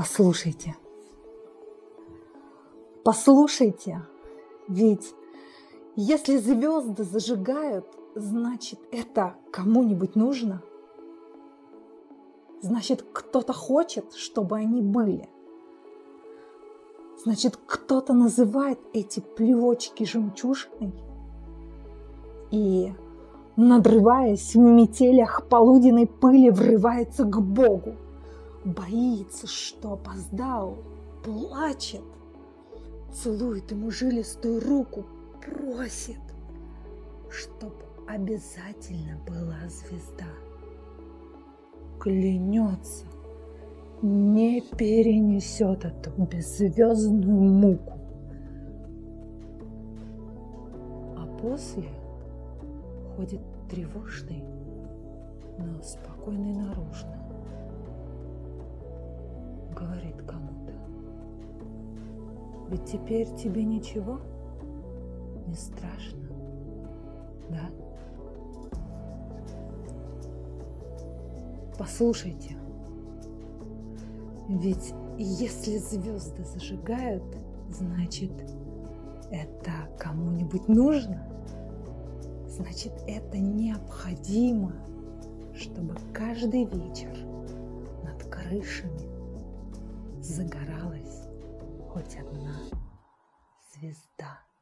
Послушайте, послушайте, ведь если звезды зажигают, значит, это кому-нибудь нужно. Значит, кто-то хочет, чтобы они были. Значит, кто-то называет эти плевочки жемчужиной и, надрываясь в метелях полуденной пыли, врывается к Богу. Боится, что опоздал, плачет, целует ему жилистую руку, просит, чтоб обязательно была звезда. Клянется, не перенесет эту беззвездную муку. А после ходит тревожный, но спокойный наружно. Говорит кому-то: ведь теперь тебе ничего не страшно, да? Послушайте, ведь если звезды зажигают, значит, это кому-нибудь нужно, значит, это необходимо, чтобы каждый вечер над крышами загоралась хоть одна звезда.